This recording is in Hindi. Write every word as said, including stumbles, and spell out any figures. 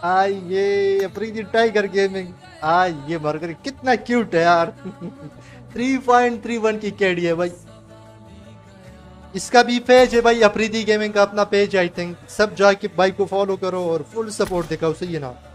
आ ये अफरीदी टाइगर गेमिंग। आ ये बर्गर कितना क्यूट है यार। थ्री पॉइंट थ्री वन की केडी है भाई। इसका भी पेज है भाई, अफरीदी गेमिंग का अपना पेज आई थिंक। सब जाके भाई को फॉलो करो और फुल सपोर्ट दिखाओ, सही है ना।